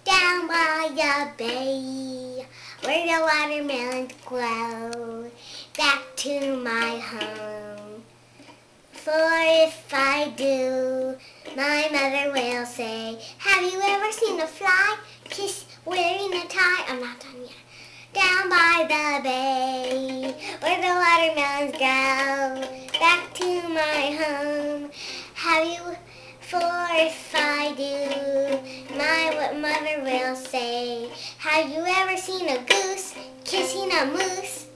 down by the bay, where the watermelons grow, back to my home. For if I do, my mother will say, have you ever seen a fly kiss wearing a tie? I'm not done yet. Down by the bay, where the watermelons grow, back to my home. Have you, for if I do, my mother will say, have you ever seen a goose kissing a moose?